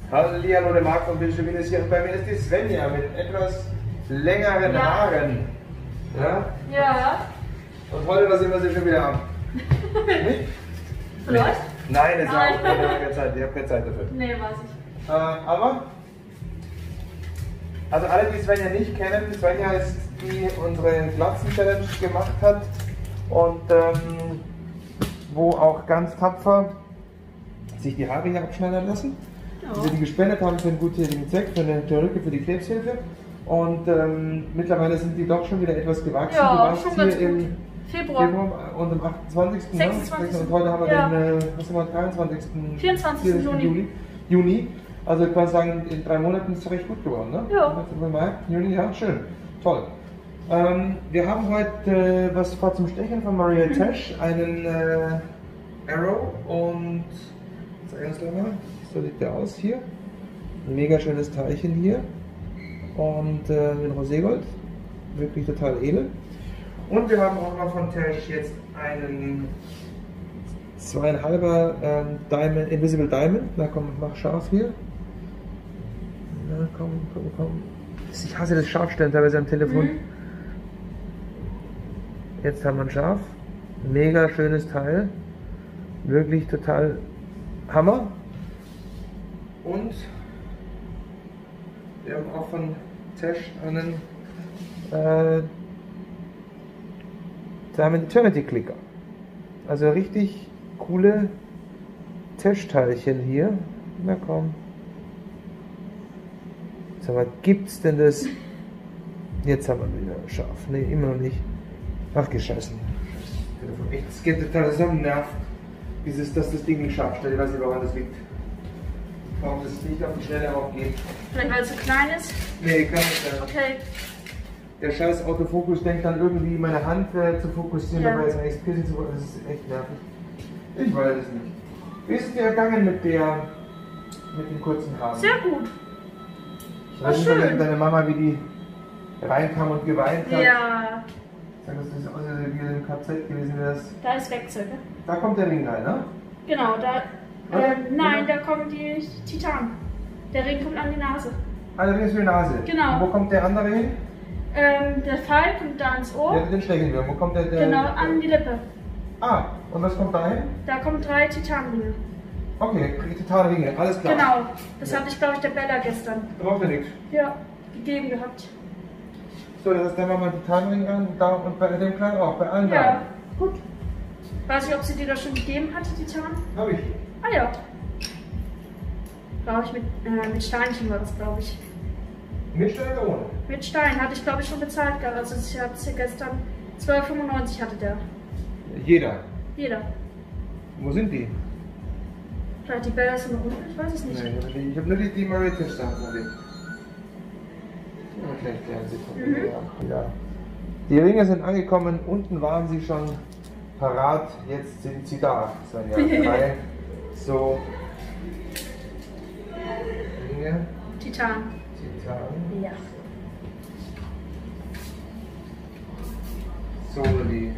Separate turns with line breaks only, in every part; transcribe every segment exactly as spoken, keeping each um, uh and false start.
Hallihallo, der Marc von Bildschirm ist hier und bei mir ist die Svenja mit etwas längeren ja. Haaren. Ja?
Ja.
Und heute, was immer sie schon wieder haben. Nicht?
Vielleicht?
Nein, das ist auch keine Zeit, ich habe keine Zeit dafür.
Nee, weiß ich.
Äh, aber, also alle, die Svenja nicht kennen, Svenja ist die unsere Glatzen-Challenge gemacht hat und ähm, wo auch ganz tapfer sich die Haare hier abschneiden lassen. Ja. Die sie die gespendet haben für einen guttätigen Zweck, für eine Perücke, für die Krebshilfe. Und ähm, mittlerweile sind die doch schon wieder etwas gewachsen.
Ja,
du warst
schon
hier
ganz
im
gut. Februar.
Februar und am achtundzwanzigsten
sechsundzwanzigsten
Und heute haben wir
ja.
den, äh, was haben wir, dreiundzwanzigsten
vierundzwanzigsten Juni.
Juni. Also ich kann sagen, in drei Monaten ist es recht gut geworden, ne?
Ja.
Mai, Juni, ja, schön. Toll. Ähm, wir haben heute äh, was vor zum Stechen von Maria Tesch, einen äh, Arrow und zeig uns gleich mal, so sieht der aus hier. Ein mega schönes Teilchen hier und äh, mit Roségold, wirklich total edel. Und wir haben auch noch von Tesch jetzt einen zweieinhalber ähm, Diamond, Invisible Diamond. Na komm, mach scharf hier. Na komm, komm, komm. Ich hasse das Scharfstellen teilweise am Telefon. Mhm. Jetzt haben wir ein Scharf. Mega schönes Teil. Wirklich total Hammer. Und wir haben auch von Tesch einen äh, Diamond Eternity Clicker. Also richtig coole Tesch-Teilchen hier. Na komm. Sag mal, gibt's denn das? Jetzt haben wir wieder scharf. Ne, immer noch nicht. Ach, geschossen. Es geht total zusammen, nervt. Dieses, dass das Ding nicht scharf stellt. Ich weiß nicht, woran das liegt. Warum das nicht auf die Schnelle aufgeht.
Vielleicht weil es so klein ist?
Nee, kann nicht sein.
Okay.
Der scheiß Autofokus denkt dann irgendwie meine Hand äh, zu fokussieren, ja. Dabei ist eigentlich Piercing zu fokussieren. Das ist echt nervig. Ich weiß es nicht. Wie ist es dir ergangen mit der, mit den kurzen Haaren?
Sehr gut.
Ich weiß nicht, wenn deine Mama, wie die reinkam und geweint hat.
Ja.
Sag, das ist aus wie im K Z gewesen wäre.
Da ist Wegzeug, ne?
Da kommt der Ring rein, ne?
Genau, da. Äh, nein, da kommen die Titan. Der Ring kommt an die Nase.
Ah, der Ring ist für die Nase.
Genau.
Und wo kommt der andere hin?
Ähm, der Pfeil kommt da ins Ohr.
Ja, den stechen wir. Wo kommt der, der?
Genau, an die Lippe.
Ah, und was kommt da hin?
Da kommen drei Titanringe.
Okay, Titanringe, alles klar.
Genau, das
ja.
hatte ich glaube ich der Bella gestern.
Braucht er nichts?
Ja, gegeben gehabt.
So, das ist der Mama Titanring an, da und bei dem Kleinen auch, bei allen
Ja,
beiden.
gut. Weiß ich, ob sie dir das schon gegeben hatte, Titan?
Hab ich.
Ah ja. Glaube ich, mit, äh, mit Steinchen war das, glaube ich.
Mit Stein oder ohne?
Mit Stein, hatte ich glaube ich schon bezahlt gehabt. Also ich hatte sie gestern zwölf fünfundneunzig hatte der.
Jeder?
Jeder.
Wo sind die?
Vielleicht die Bella ist noch unten, ich weiß es nicht.
Nee, ich habe nur die, die Mauritius Sachen gesehen. Okay, klären Sie von mir. Mhm. Ja. Die Ringe sind angekommen, unten waren sie schon parat, jetzt sind sie da. Das waren ja drei so Ringe.
Titan.
Titan.
Ja.
Soli.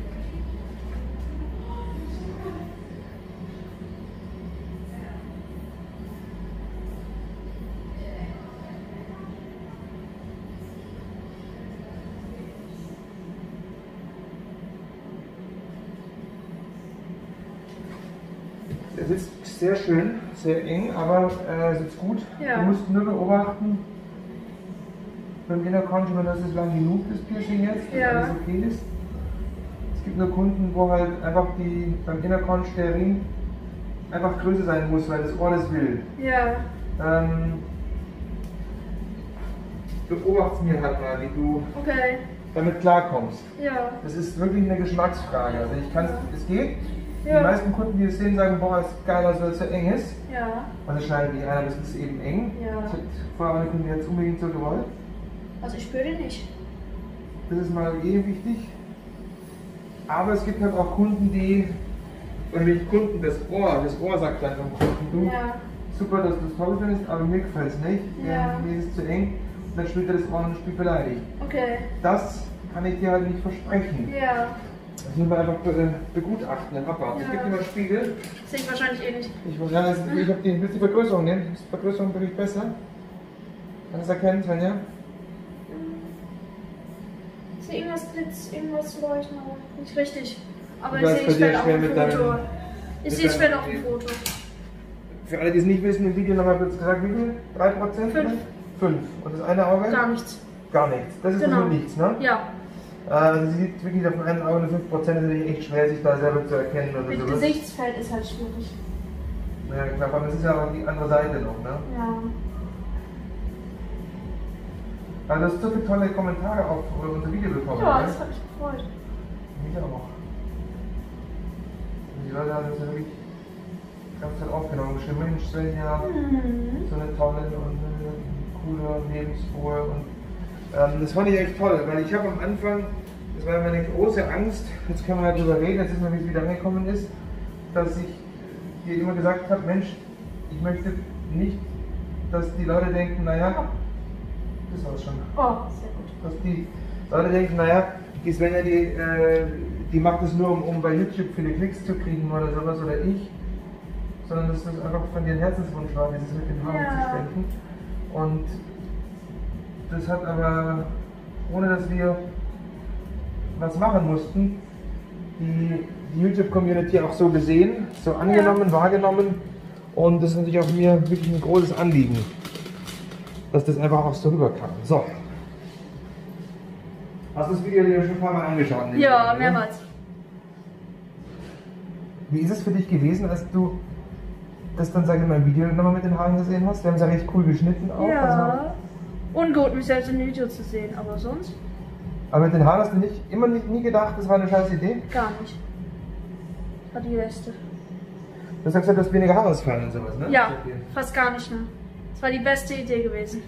Der sitzt sehr schön, sehr eng, aber er äh, sitzt gut.
Ja.
Du musst nur beobachten, beim Inner Conjugal, das ist lang genug, das Piercing jetzt, dass
ja.
alles okay ist. Es gibt nur Kunden, wo halt einfach die, beim Inner Conj der Ring einfach größer sein muss, weil das Ohr das will.
Ja.
Ähm, beobachte mir halt mal, wie du
okay.
damit klarkommst.
Ja.
Das ist wirklich eine Geschmacksfrage. Also ich kann, es geht.
Ja.
Die meisten Kunden, die es sehen, sagen, boah, ist geil, dass es so eng ist.
Ja.
Und das schneidet nicht ein, aber es ist eben eng.
Ja.
Das hat vorher eine Kundin jetzt unbedingt so gewollt.
Also ich spüre den nicht.
Das ist mal eh wichtig. Aber es gibt halt auch Kunden, die, oder nicht Kunden, das Ohr, das Ohr sagt dann vom Kunden, du,
ja.
super, dass du es toll findest, aber mir gefällt es nicht.
Ja.
Mir ist es zu eng. Und dann spielt er das Ohr und spielt beleidigt.
Okay.
Das kann ich dir halt nicht versprechen.
Ja.
Das müssen wir einfach be begutachten im Abwarten.
Ja.
Es gibt immer Spiegel.
Sehe ich wahrscheinlich eh nicht.
Ich, ja, das, ich habe die, die Vergrößerung nehmen. Ist die Vergrößerung wirklich besser? Kann es erkennen, Svenja?
Ich sehe irgendwas blitz, irgendwas leuchten, aber nicht richtig. Aber
Du
ich
weißt,
sehe
bei
ich
dir
werde auf
schwer
dem
mit
Foto.
deinem-
Ich
mit
sehe ich
deinem-
werde auf dem Foto.
Für alle, die es nicht wissen, im Video nochmal kurz gesagt, wie viel? drei Prozent?
Fünf.
fünf. Und das eine Auge?
Gar nichts.
Gar nichts. Das ist
Genau.
nur nichts, ne?
Ja.
Also sie sieht wirklich auf dem einen Auge nur fünf Prozent, ist natürlich echt schwer, sich da selber zu erkennen oder
Mit
sowas.
Gesichtsfeld ist halt schwierig.
Ja klar, aber das ist ja auch die andere Seite noch, ne?
Ja.
Also du hast so viele tolle Kommentare auf unser Video bekommen,
Ja,
ne?
das hat mich gefreut.
Mich auch. Und die Leute haben das ja wirklich ganz toll aufgenommen. Geschrieben, Mensch, Svenja,
Mhm.
so eine tolle und eine coole, lebensfrohe und ähm, das fand ich echt toll, weil ich habe am Anfang, das war meine große Angst, jetzt können wir ja drüber reden, jetzt ist mal, wie es wieder angekommen ist, dass ich dir immer gesagt habe, Mensch, ich möchte nicht, dass die Leute denken, naja, das war's schon.
Oh, sehr gut.
Dass die Leute denken, naja, die Svenja, die, äh, die macht es nur, um, um bei YouTube viele Klicks zu kriegen oder sowas oder ich, sondern dass das einfach von dir ein Herzenswunsch war, dieses mit den Haaren
Ja.
zu spenden. Und das hat aber, ohne dass wir was machen mussten, die, die YouTube-Community auch so gesehen, so angenommen, ja. wahrgenommen. Und das ist natürlich auch mir wirklich ein großes Anliegen, dass das einfach auch so rüberkam. So. Hast du das Video dir schon ein paar Mal angeschaut?
Ja, mehrmals.
Wie ist es für dich gewesen, als du das dann, sag ich mal, im Video nochmal mit den Haaren gesehen hast? Wir haben es ja recht cool geschnitten auch.
Ja.
Also,
Ungut, mich selbst im Video zu sehen, aber sonst
aber mit den Haaren hast du nicht, immer nicht, nie gedacht, das war eine scheiß Idee?
gar nicht. War die beste.
Du hast gesagt, du hast weniger Haarausfall und sowas, ne?
Ja, fast gar nicht mehr. Das war die beste Idee gewesen.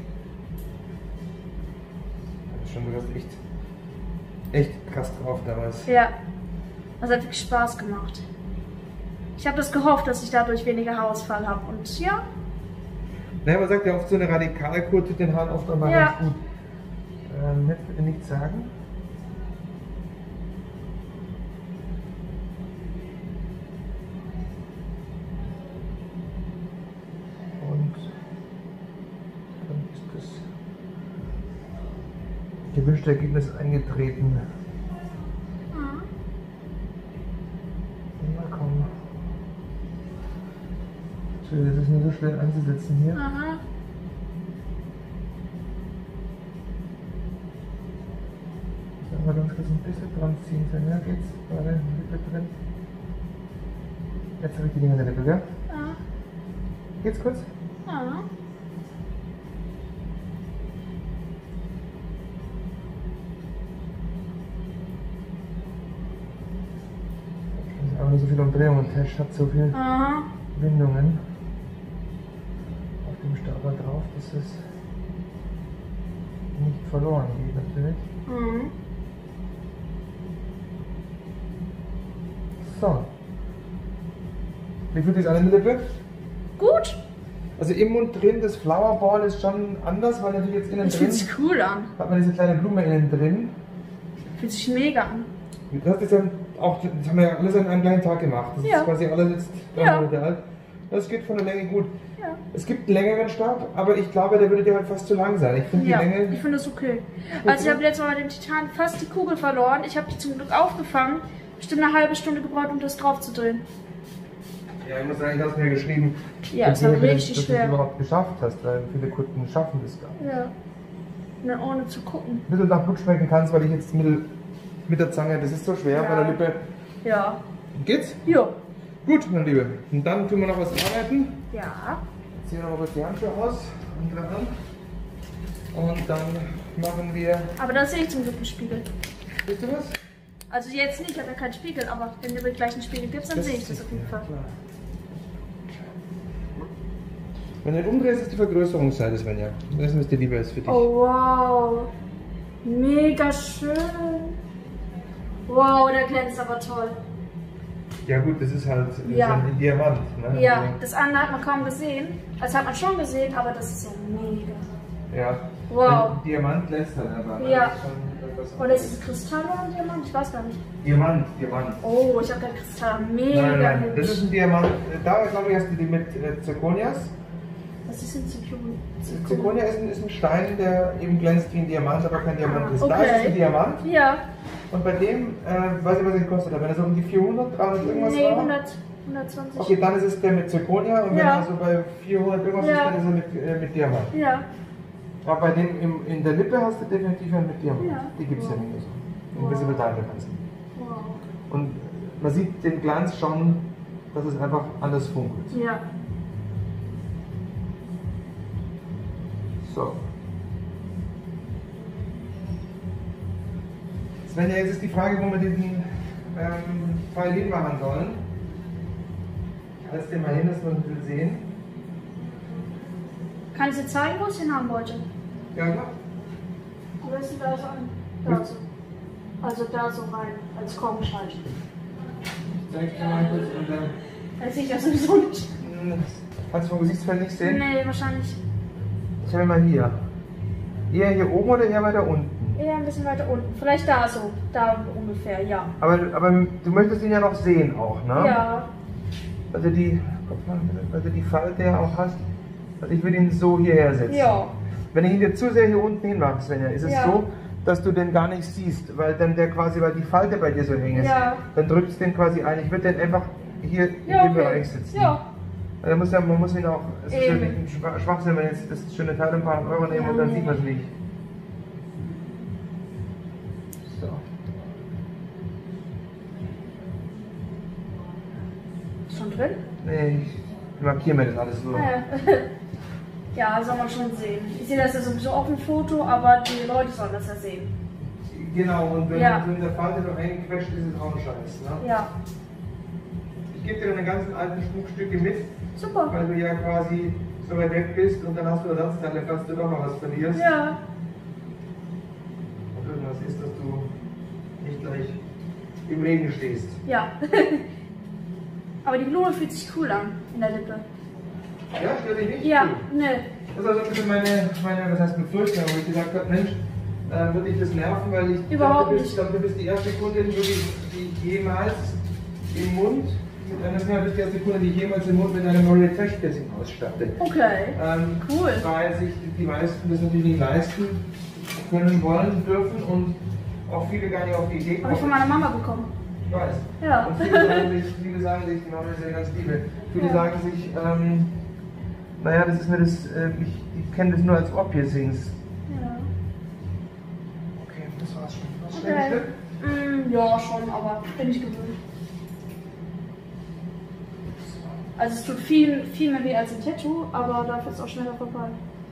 Schon, du hast echt, echt krass drauf damals.
Ja, das hat wirklich Spaß gemacht. Ich habe das gehofft, dass ich dadurch weniger Haarausfall habe und ja.
Naja, man sagt ja oft, so eine Radikalkur tut den Haaren oft auch mal
Ja.
ganz gut. Ähm, jetzt bitte nichts sagen. Und dann ist das gewünschte Ergebnis eingetreten.
Mhm.
Na komm. Entschuldigung, das ist nur so schwer einzusetzen hier.
Aha.
Mal ganz kurz ein bisschen dran ziehen, ja, geht's? Bei der Lippe drin. Jetzt habe ich die Dinger in der Lippe, gell?
Ja.
Geht's kurz?
Ja.
Das ist aber nicht so viel Umdrehungen. Tesh hat so viele
Aha.
Windungen auf dem Stapler drauf, dass es nicht verloren geht natürlich.
Mhm.
So. Wie fühlt sich an in der Lippe?
Gut.
Also im Mund drin, das Flower Ball ist schon anders, weil natürlich jetzt innen
Das
drin
fühlt sich cool an.
hat man diese kleine Blume innen drin.
Fühlt sich mega an.
Du hast das ja auch, das haben wir ja alles an einem kleinen Tag gemacht. Das
Ja.
ist quasi alles jetzt drei
Ja.
Monate alt. Das geht von der Länge gut.
Ja.
Es gibt einen längeren Stab, aber ich glaube, der würde dir halt fast zu lang sein. Ich finde
Ja,
die Länge.
ich finde das okay. Also ich habe letztes Mal bei dem Titan fast die Kugel verloren. Ich habe die zum Glück aufgefangen. Bestimmt eine halbe Stunde gebraucht, um das drauf zu drehen.
Ja, ich muss sagen, ich habe es mir geschrieben.
Ja, es
dass
war
du-
richtig
dass du es
schwer.
überhaupt geschafft hast, weil viele Kunden schaffen das gar nicht.
Ja. Und dann ohne zu gucken.
Ein bisschen nach Blut schmecken kannst, weil ich jetzt mit, mit der Zange, das ist so schwer
Ja.
bei der Lippe.
Ja.
Geht's?
Jo.
Gut, mein Liebe. Und dann tun wir noch was arbeiten.
Ja.
Ziehen wir noch kurz die Handschuhe aus, andere Hand. Und dann machen wir.
Aber da sehe ich zum Glück einen Spiegel.
Siehst du was?
Also jetzt nicht, ich habe ja keinen Spiegel, aber wenn du mir gleich einen Spiegel gibst, dann sehe ich das auf jeden
ja,
Fall.
klar. Wenn du den umdrehst, ist die Vergrößerungsseite, Svenja. Das ist dir lieber ist für dich.
Oh wow. Mega schön. Wow, der glänzt aber toll.
Ja gut, das ist halt das
Ja.
ist ein Diamant. Ne?
Ja,
Also,
das andere hat man kaum gesehen. Also hat man schon gesehen, aber das ist ja mega.
Ja.
Wow.
Ein Diamant lässt halt einfach. Ne?
Ja.
Das ist schon etwas
Oder ist es Kristall oder ein Diamant? Ich weiß gar nicht.
Diamant, Diamant.
Oh, ich habe keinen Kristall. Mega
Nein, nein,
hübsch.
das ist ein Diamant. Da glaube ich, hast du die mit äh, Zirconias.
Was ist denn Zircon?
Zirconia ist ein, ist ein Stein, der eben glänzt wie ein Diamant, aber kein Diamant
Ah,
ist.
okay.
Da ist es ein Diamant.
Ja.
Und bei dem, äh, weiß ich, was er gekostet hat, wenn er so um die vierhundert, dreihundert irgendwas
Nee,
war.
hundert, hundertzwanzig.
Okay, dann ist es der mit Zirconia und wenn
Ja.
er so bei vierhundert irgendwas
Ja.
ist, dann ist er mit, äh, mit Diamant.
Ja.
Aber bei dem im, in der Lippe hast du definitiv einen mit Diamant.
Ja.
Die gibt es ja
Wow.
nicht mehr so.
Wow.
Invisible Diamond heißt die.
Wow.
Und man sieht den Glanz schon, dass es einfach anders funkelt.
Ja.
So. Svenja, jetzt ist die Frage, wo wir diesen ähm, Pfeil hinmachen sollen. Ich halte es dir mal hin, dass wir ein bisschen sehen.
Kann ich dir zeigen, wo ich hin haben wollte?
Ja, klar.
Wo willst du da so an? Da so. Also da so rein, als Kornbescheid.
Zeig dir mal kurz und dann.
Weiß ich das sowieso nicht.
Hm, Kannst du vom Gesichtsfeld nicht sehen?
Nee, wahrscheinlich
Ich habe mal hier. Eher hier oben oder eher weiter unten?
eher ein bisschen weiter unten. Vielleicht da so. Da ungefähr, ja.
Aber, aber du möchtest ihn ja noch sehen auch, ne?
Ja.
Also die, guck mal, also die Falte ja auch hast. Also ich würde ihn so hierher setzen.
Ja.
Wenn ich ihn dir zu sehr hier unten hinmache, Svenja, ist es
Ja.
so, dass du den gar nicht siehst, weil dann der quasi, weil die Falte bei dir so eng ist.
Ja.
Dann drückst du den quasi ein. Ich würde den einfach hier in
Ja,
dem
okay.
Bereich sitzen.
Ja.
Also muss ja, man muss ihn auch, es ist ja
Eben.
nicht ein Schwach- Schwachsinn, wenn jetzt das schöne Teil ein paar Euro nehmen und dann
Ja.
sieht man es nicht. So.
Ist schon drin?
Nee, ich markiere mir das alles nur.
Ja. Ja, soll man schon sehen. Ich sehe das ja sowieso auf dem Foto, aber die Leute sollen das ja sehen.
Genau, und wenn
Ja.
du in der Falte noch eingequetscht ist, ist auch ein Scheiß. Ne?
Ja.
Ich gebe dir deine ganzen alten Schmuckstücke mit,
Super.
weil du ja quasi so weit weg bist und dann hast du Ersatzteile, falls du doch mal was verlierst.
Ja.
Und irgendwas ist, dass du nicht gleich im Regen stehst.
Ja. Aber die Blume fühlt sich cool an in der Lippe.
Ja, stört dich nicht?
Ja,
Cool.
ne.
Das ist also ein bisschen meine, meine was heißt Befürchtung, wo ich gesagt habe, Mensch, äh, würde ich das nerven, weil ich
Überhaupt
glaube, du bist,
nicht.
ich glaube, du bist die erste Kundin, die, die jemals im Mund, mit einer, ja, du bist die erste Kundin, die ich jemals im Mund mit einem Maria Tesch Piercing ausstatte.
Okay.
Ähm,
Cool.
Weil sich die meisten das natürlich nicht leisten können, wollen, dürfen und auch viele gar nicht auf die Idee
Habe ich von
kommen.
meiner Mama bekommen.
Ich weiß.
Ja.
Und viele sagen sich, viele sagen sich, die Mama ist ja ganz liebe. Viele
Ja.
sagen sich, ähm, naja, das ist mir das, äh, ich, ich kenne das nur als Ohr-Piercings.
Ja.
Okay, das war's schon. Was
Okay.
okay.
Mm, ja, schon, aber bin ich gewöhnt. Also es tut viel, viel mehr weh als ein Tattoo, aber dafür ist es auch schneller vorbei.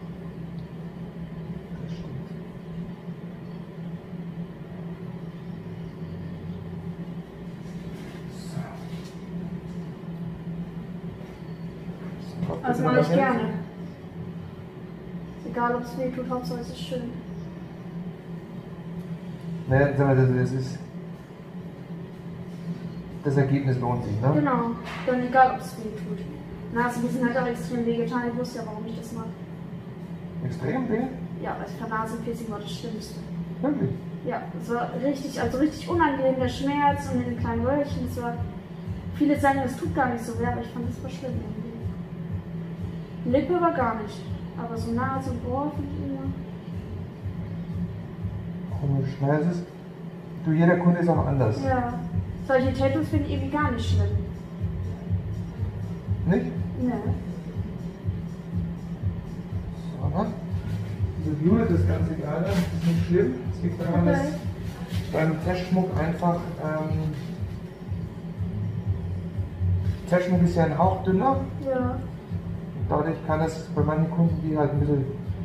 Das stimmt. So. So,
Also
bitte
mache ich
noch mal hin.
gerne. Ist egal, ob es weh tut, Hauptsache es ist schön.
Naja, sag mal, das, das ist. Das Ergebnis lohnt sich, ne?
Genau, dann egal, ob es weh tut. Na, es ist halt auch extrem wehgetan. Ich wusste ja, warum ich das mache.
Extrem weh?
Ja, weil Vernasenpiercing war das Schlimmste.
Wirklich?
Ja, es war richtig, also richtig unangenehm, der Schmerz und mit den kleinen Röhrchen. Es war, viele sagen, es tut gar nicht so weh, aber ich fand es war schlimm irgendwie. Lippe war gar nicht, aber so Nase und Ohr finde ich immer.
Komisch. Naja, es ist. Du, jeder Kunde ist auch anders.
Ja, solche Tattoos finde ich irgendwie gar nicht schlimm.
Nicht?
Ne.
So, ne? Diese Blume, das ist ganz egal, das ist nicht schlimm. Es liegt daran,
Okay.
dass beim Testschmuck einfach. Ähm, Testschmuck ist ja ein Hauch dünner.
Ja.
Dadurch kann es bei manchen Kunden, die halt ein bisschen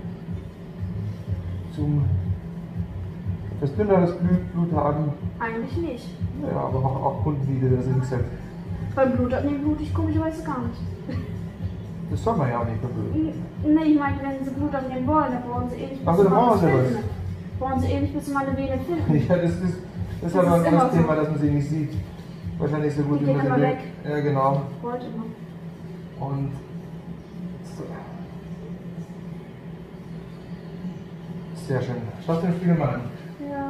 zum etwas dünneres Blut, Blut haben,
Eigentlich nicht.
ja, aber auch, auch Kunden, die das nicht selbst.
Beim Blut abnehmen blut ich komischerweise gar nicht.
Das soll man ja auch nicht verbösen.
Ne, ich meine, wenn sie Blut abnehmen wollen, dann brauchen sie ewig, bis
Ach so,
sie
dann
mal
brauchen
was
sie was.
finden. Brauchen sie ewig, bis sie mal eine Vene finden.
Ja, das ist, das ist
Das
aber
ist
ein
immer
anderes
so.
Thema, dass man sie nicht sieht. Wahrscheinlich so gut
Die
wie man
gehen
sie
immer
will.
weg.
Ja, genau.
Wollte immer.
Und so. Sehr schön. Schaust du den Spiegel mal an?
Ja.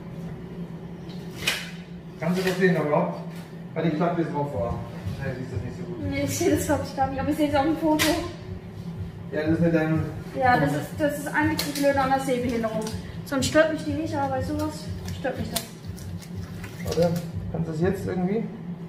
Kannst du das sehen überhaupt? Weil ich glaube, wir sind drauf vor. Ja, siehst das nicht so gut.
Nee, ich sehe das glaube ich gar nicht, aber ich sehe es auf dem Foto.
Ja, das ist mit deinem.
Ja, das ist, das ist eigentlich die Blöde an der Sehbehinderung. Sonst stört mich die nicht, aber bei sowas stört mich das.
Oder? Kannst du das jetzt irgendwie?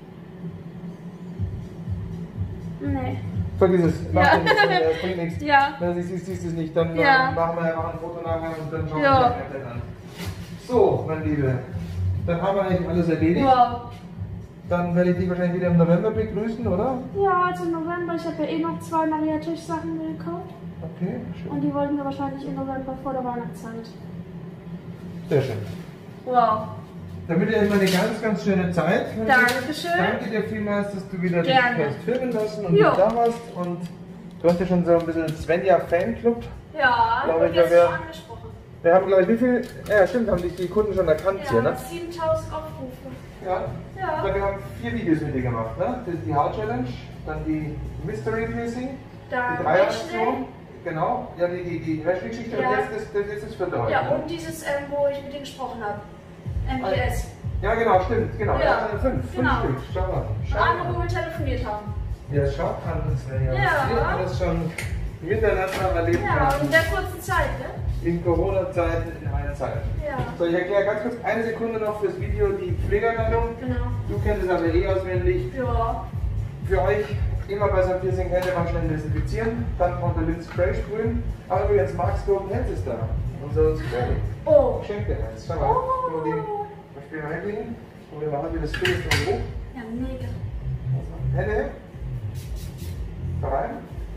Nee.
Vergiss es. Mach
Ja.
dir nichts, das bringt nichts.
Ja.
Wenn du siehst, siehst du es nicht, dann
Ja.
äh, machen wir einfach ein Foto nachher und dann schauen wir
Ja.
uns das an. So, mein Liebe. Dann haben wir eigentlich alles erledigt.
Wow.
Dann werde ich dich wahrscheinlich wieder im November begrüßen, oder?
Ja, also im November. Ich habe ja eh noch zwei Maria Tisch Sachen gekauft.
Okay, schön.
Und die wollten wir wahrscheinlich im November vor der Weihnachtszeit.
Sehr schön.
Wow.
Dann wünsche ich euch mal eine ganz, ganz schöne Zeit.
Dankeschön.
Danke dir vielmals, dass du wieder
Gerne.
dich hast filmen lassen und
Jo.
da warst. Und du hast ja schon so ein bisschen Svenja Fanclub.
Ja,
Glaub
und
ich,
jetzt
da wär-
schon angesprochen.
Wir haben, glaube ich, wie viel? Ja, stimmt, haben dich die Kunden schon erkannt hier,
Ja,
ne?
siebentausend Aufrufe.
Ja.
Ja.
Wir haben vier Videos mit dir gemacht, ne? Das ist die Haar-Challenge, dann die Mystery Piercing,
Dann
die Dreieraktion, genau, ja, die, die, die Wäschgeschichte
Ja.
und jetzt ist das, jetzt ist das vierte heute.
Ja,
ne?
und dieses, ähm, wo ich mit denen gesprochen habe. M P S.
Ja, genau, stimmt, genau.
Ja,
Ja, fünf, fünf
genau.
Stück, schau mal.
Und
Schau
andere, wo
mal.
wir telefoniert haben.
Ja, schau an, Svenja.
Ja.
Was wir alles schon miteinander erlebt
Ja, und
haben.
in der kurzen Zeit, ne?
In Corona-Zeiten, in einer Zeit.
Ja.
So, ich erkläre ganz kurz eine Sekunde noch fürs Video die Pflegeanleitung.
Genau.
Du kennst es aber eh auswendig.
Ja.
Für euch immer bei so einem Piercing Hände mal schnell desinfizieren, dann von der Linz Spray sprühen. Aber übrigens, Marks Golden Hands ist da. Unser Spray.
Oh.
Schenkt dir eins. Schau mal.
Oh.
Nur den Spiel mal hinlegen. Und wir machen wieder das Bild im Hoch.
Ja, mega.
Hände her. Da rein.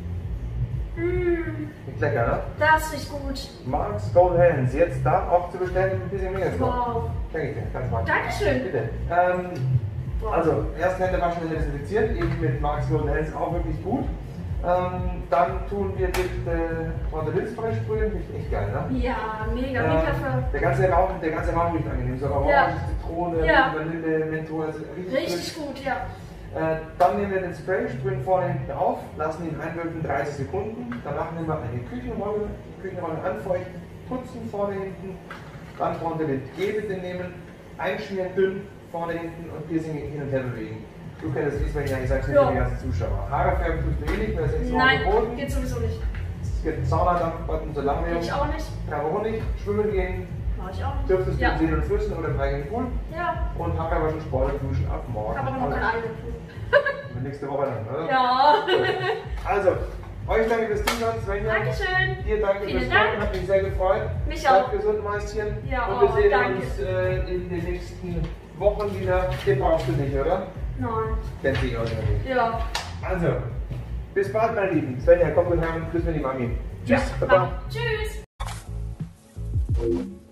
Mmh,
Nicht lecker, ne?
das riecht gut.
Marks Golden Hands. Jetzt da auch zu bestellen ein bisschen mehr.
Wow.
Schenke ich dir. Ganz mal.
Dankeschön.
Bitte. Ähm,
Wow.
Also, erst Hände waschen und desinfizieren, eben mit Marks Golden Hands auch wirklich gut. Ähm, dann tun wir mit äh, von der Linzspray sprühen, riecht echt geil, ne?
Ja, mega, wie
Ähm,
Kaffee.
der ganze Raum, der ganze Raum riecht angenehm, so Orange,
Ja.
Zitrone,
Ja.
Vanille, Menthol, also richtig,
Richtig gut, ja.
Äh, dann nehmen wir den Spray, sprühen vorne hinten auf, lassen ihn einwirken dreißig Sekunden. Danach nehmen wir eine Küchenrolle, Küchenrolle anfeuchten, putzen vorne hinten, dann vorne den Gel nehmen, einschmieren dünn, vorne hinten und Piercing hin und her bewegen. Du kennst es, wenn ja, ich sag's nicht
Ja.
für die ganzen Zuschauer. Haare färben tust du eh nicht, weil es extra
Nein,
verboten.
geht sowieso nicht.
Es gibt einen Saunadampfbutton, solange wir
Ich auch nicht.
drei Wochen nicht schwimmen gehen,
Mach ich auch nicht.
dürftest du
Ja.
in Seen und Flüssen oder im eigenen Pool
Ja.
und Haare waschen, Sport duschen ab morgen.
Ich habe aber noch kein
Also,
eigenes.
nächste Woche dann, oder?
Ja.
Also, euch danke fürs Zuschauen, Svenja.
Dankeschön.
Dir danke
Vielen
fürs
Dank.
Kommen, hat mich sehr gefreut.
Mich
Bleibt
auch.
gesund, Mäuschen.
Ja,
und wir
oh,
sehen
danke.
uns äh, in den nächsten Wochen wieder. Den brauchst du nicht, oder?
Nein.
Kennt sich auch nicht.
Ja.
Also, bis bald, meine Lieben. Svenja, komm gut heim. Grüß mir die Mami. Tschüss.
Ja.
Baba.
Tschüss.